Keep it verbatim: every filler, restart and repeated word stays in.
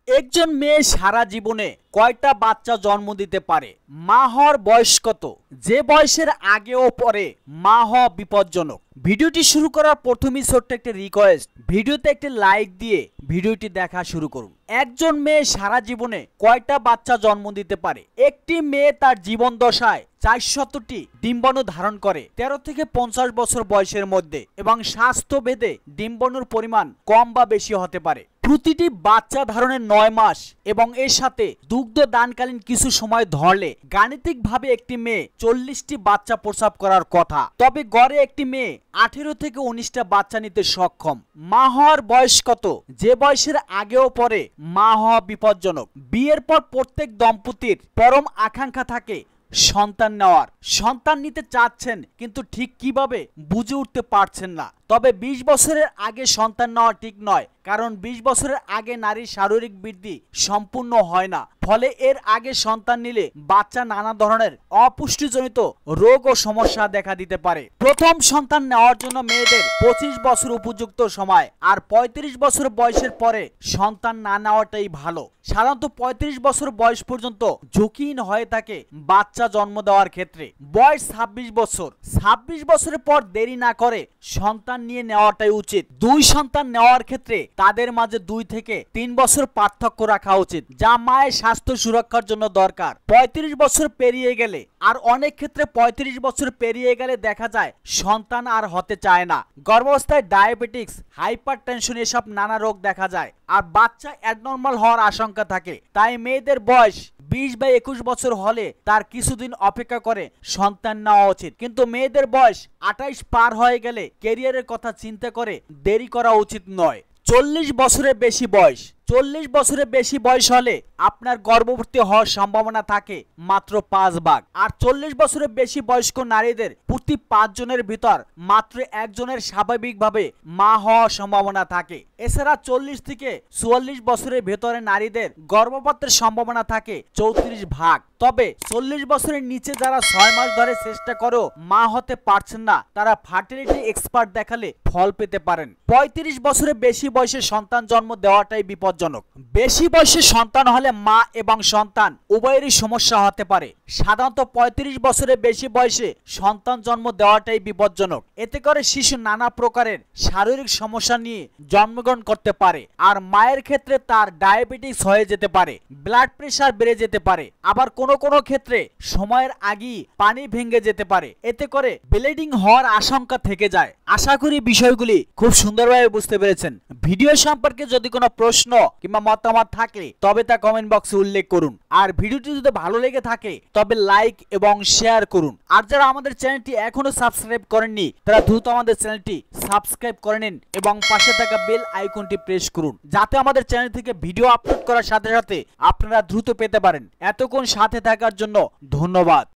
একজন মেয়ে সারা জীবনে কয়টা বাচ্চা জন্ম দিতে পারে? মা হওয়ার বয়স কত? যে বয়সের আগে ও পরে মা হওয়া বিপজ্জনক। ভিডিওটি শুরু করার প্রথমেই ছোট্ট একটি রিকোয়েস্ট, ভিডিওতে একটি লাইক দিয়ে ভিডিওটি দেখা শুরু করুন। একজন মেয়ে সারা জীবনে কয়টা বাচ্চা জন্ম দিতে পারে? একটি মেয়ে তার জীবন দশায় চারশতটি ডিম্বাণু ধারণ করে তেরো থেকে পঞ্চাশ বছর বয়সের মধ্যে, এবং স্বাস্থ্য ভেদে ডিম্বাণুর পরিমাণ কম বা বেশি হতে পারে। প্রতিটি বাচ্চা ধারণের নয় মাস এবং এর সাথে দুগ্ধ দানকালীন কিছু সময় ধরলে গাণিতিকভাবে একটি মেয়ে চল্লিশটি বাচ্চা প্রসব করার কথা। তবে গড়ে একটি মেয়ে আঠেরো থেকে উনিশটা বাচ্চা নিতে সক্ষম। মা হওয়ার বয়স কত? যে বয়সের আগেও পরে মা হওয়া বিপজ্জনক। বিয়ের পর প্রত্যেক দম্পতির পরম আকাঙ্ক্ষা থাকে সন্তান নেওয়ার। সন্তান নিতে চাচ্ছেন কিন্তু ঠিক কিভাবে বুঝে উঠতে পারছেন না। তবে বিশ বছরের আগে সন্তান নেওয়া ঠিক নয়, কারণ বিশ বছরের আগে নারীর শারীরিক বৃদ্ধি সম্পূর্ণ হয় না। ফলে এর আগে সন্তান নিলে বাচ্চা নানা ধরনের অপুষ্টিজনিত রোগ ও সমস্যা দেখা দিতে পারে। প্রথম সন্তান নেওয়ার জন্য মেয়েদের পঁচিশ বছর উপযুক্ত সময়, আর পঁয়ত্রিশ বছর বয়সের পরে সন্তান না নেওয়াটাই ভালো। সাধারণত পঁয়ত্রিশ বছর বয়স পর্যন্ত ঝুঁকিহীন হয়ে থাকে বাচ্চা জন্ম দেওয়ার ক্ষেত্রে। বয়স ছাব্বিশ বছর, ছাব্বিশ বছরের পর দেরি না করে সন্তান নিয়ে নেওয়াটাই উচিত। দুই সন্তান নেওয়ার ক্ষেত্রে তাদের মাঝে দুই থেকে তিন বছর পার্থক্য রাখা উচিত, যা মায়ের স্বাস্থ্য সুরক্ষার জন্য দরকার। পঁয়ত্রিশ বছর পেরিয়ে গেলে, আর অনেক ক্ষেত্রে পঁয়ত্রিশ বছর পেরিয়ে গেলে দেখা যায় সন্তান আর হতে চায় না। গর্ভাবস্থায় ডায়াবেটিক্স, হাইপার টেনশন এসব নানা রোগ দেখা যায়, আর বাচ্চা অ্যাবনর্মাল হওয়ার আশঙ্কা থাকে। তাই মেয়েদের বয়স বিশ বা একুশ বছর হলে তার কিছুদিন অপেক্ষা করে সন্তান নেওয়া উচিত। কিন্তু মেয়েদের বয়স আঠাইশ পার হয়ে গেলে ক্যারিয়ারের কথা চিন্তা করে দেরি করা উচিত নয়। চল্লিশ বছরের বেশি বয়স, চল্লিশ বছরের বেশি বয়স হলে আপনার গর্ভবতী হওয়ার সম্ভাবনা থাকে মাত্র পাঁচ ভাগ। আর চল্লিশ বছরের বেশি বয়স্ক নারীদের প্রতি পাঁচ জনের ভিতর মাত্র একজনের স্বাভাবিকভাবে মা হওয়ার সম্ভাবনা থাকে। এছাড়া চল্লিশ থেকে চুয়াল্লিশ বছরের ভেতরে নারীদের গর্ভপাতের সম্ভাবনা থাকে চৌত্রিশ ভাগ। তবে চল্লিশ বছরের নিচে যারা ছয় মাস ধরে চেষ্টা করেও মা হতে পারছেন না, তারা ফার্টিলিটি এক্সপার্ট দেখালে ফল পেতে পারেন। পঁয়ত্রিশ বছরের বেশি বয়সে সন্তান জন্ম দেওয়াটাই বিপজ্জনক। বেশি বয়সে সন্তান হলে মা এবং সন্তান উভয়েরই সমস্যা হতে পারে। সাধারণত পঁয়ত্রিশ বছরের বেশি বয়সে সন্তান জন্ম দেওয়াটাই বিপজ্জনক। এতে করে শিশু নানা প্রকারের শারীরিক সমস্যা নিয়ে জন্মগ্রহণ করতে পারে, আর মায়ের ক্ষেত্রে তার ডায়াবেটিস হয়ে যেতে পারে, ব্লাড প্রেশার বেড়ে যেতে পারে, আবার কোনো কোনো ক্ষেত্রে সময়ের আগেই পানি ভেঙে যেতে পারে। এতে করে ব্লিডিং হওয়ার আশঙ্কা থেকে যায়। আশা করি বিষয়গুলি খুব সুন্দরভাবে বুঝতে পেরেছেন। ভিডিও সম্পর্কে যদি কোনো প্রশ্ন কিংবা মতামত থাকে তবে তা কমেন্ট বক্সে উল্লেখ করুন। আর ভিডিওটি যদি ভালো লেগে থাকে তবে লাইক এবং শেয়ার করুন। আর যারা আমাদের চ্যানেলটি এখনো সাবস্ক্রাইব করেননি তারা দ্রুত আমাদের চ্যানেলটি সাবস্ক্রাইব করে নিন এবং পাশে থাকা বেল আইকনটি প্রেস করুন, যাতে আমাদের চ্যানেল থেকে ভিডিও আপলোড করার সাথে সাথে আপনারা দ্রুত পেতে পারেন। এতক্ষণ সাথে থাকার জন্য ধন্যবাদ।